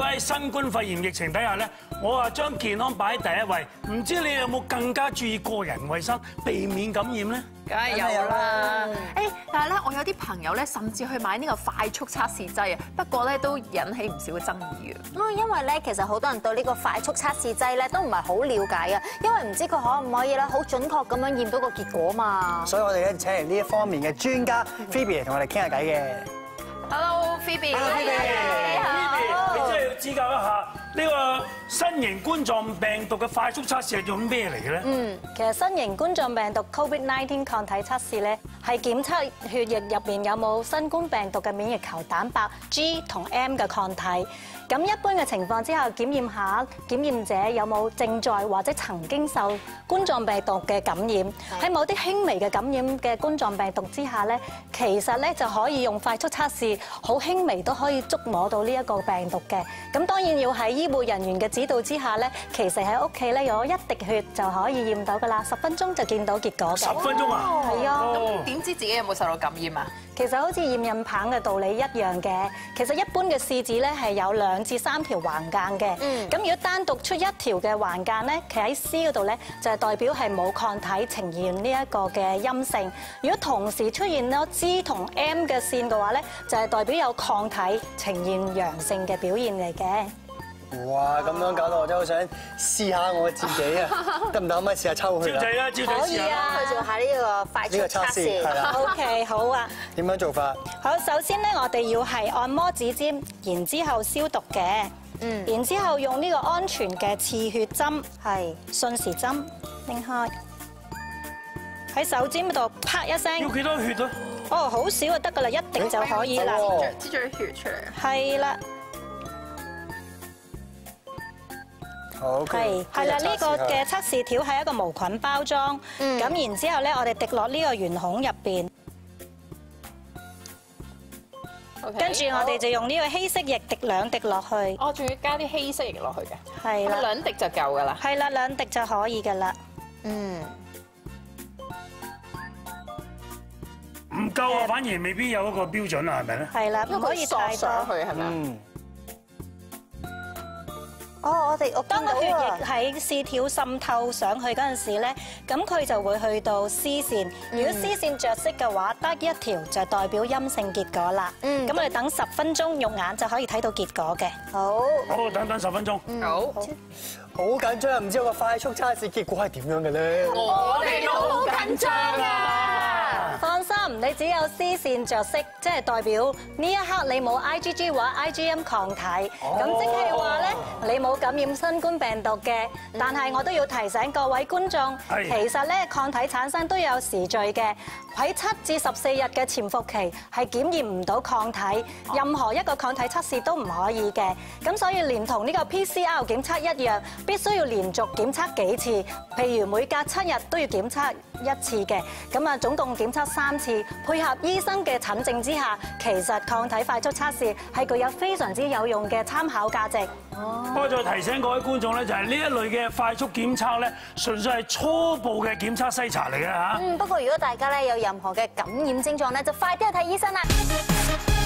喺新冠肺炎疫情底下咧，我啊將健康擺喺第一位。唔知你有冇更加注意個人衛生，避免感染咧？ 梗係有啦。 誒，但係咧，我有啲朋友咧，甚至去買呢個快速測試劑啊，不過咧都引起唔少嘅爭議嘅。 因為咧，其實好多人對呢個快速測試劑咧都唔係好了解啊，因為唔知佢可唔可以咧好準確咁樣驗到個結果嘛。 所以我哋咧請嚟呢一方面嘅專家 Phoebe 嚟同我哋傾下偈嘅。 Hello Phoebe， Phoebe，你真係要指教一下呢個新型冠狀病毒嘅快速測試係做咩嚟嘅咧？ 其實新型冠狀病毒 COVID-19 抗體測試咧，係檢測血液入邊有冇新冠病毒嘅免疫球蛋白 G 同 M 嘅抗體。咁一般嘅情況之下，檢驗下檢驗者有冇正在或者曾經受冠狀病毒嘅感染。喺某啲輕微嘅感染嘅冠狀病毒之下咧，其實咧就可以用快速測試，好輕微都可以觸摸到呢一個病毒嘅。咁當然要喺醫護人員嘅指導之下咧，其實喺屋企咧有一滴血就可以驗到㗎啦，10分鐘就見到結果嘅。 10分鐘啊？ 係啊。 咁點知自己有冇受到感染啊？ 其實好似驗孕棒嘅道理一樣嘅。其實一般嘅試紙咧係有2至3條橫間嘅。咁如果單獨出一條嘅橫間咧，企喺 C 嗰度咧就係代表係冇抗體呈現呢一個嘅陰性。如果同時出現咗 G 同 M 嘅線嘅話咧，就係代表有抗體呈現陽性嘅表現嚟嘅。 哇！咁樣搞到我真係好想試下我自己啊，得唔得？可唔可以試下抽佢啊？ 招仔啦，招仔試下。 去做下呢個快速測試。 係啦。 OK， 好啊。 點樣做法？ 好，首先咧，我哋要係按摩指尖，然之後消毒嘅。然之後用呢個安全嘅刺血針，係順時針拎開，喺手尖嗰度啪一聲。 要幾多血啊？ 哦，好少就得㗎啦，一滴就可以啦。 擠咗啲血出嚟。 係啦。 好， 係啦，呢個嘅測試條係一個無菌包裝，咁然之後咧，我哋滴落呢個圓孔入邊，跟住我哋就用呢個稀釋液滴2滴落去。 哦，仲要加啲稀釋液落去嘅。 係啦 ，2滴就夠㗎啦。 係啦，2滴就可以㗎啦。 唔夠啊，反而未必有一個標準啊，係咪咧？ 係啦，唔可以太多。 上去係咪啊？ 哦，我當個血液喺試條滲透上去嗰陣時咧，咁佢就會去到 C 線。如果 C 線着色嘅話，得一條就代表陰性結果啦。咁我哋等10分鐘，肉眼就可以睇到結果嘅。 好， 等10分鐘。 好。 好緊張啊！唔知我個快速測試結果係點樣嘅咧？ 我哋都好緊張啊！ 放心，你只有 C 線着色，即係代表呢一刻你冇 IgG 或者 IgM 抗體，咁即係話咧你冇感染新冠病毒嘅。但係我都要提醒各位觀眾，其實咧抗體產生都有時序嘅，喺7至14日嘅潛伏期係檢驗唔到抗體，任何一個抗體測試都唔可以嘅。咁所以連同呢個 PCR 檢測一樣，必須要連續檢測幾次，譬如每隔7日都要檢測1次嘅。咁啊，總共檢測3次，配合醫生嘅診症之下，其實抗體快速測試係具有非常之有用嘅參考價值。 不過再提醒各位觀眾咧，就係呢一類嘅快速檢測咧，純粹係初步嘅檢測篩查嚟嘅嚇。 不過如果大家咧有任何嘅感染症狀咧，就快啲去睇醫生啦。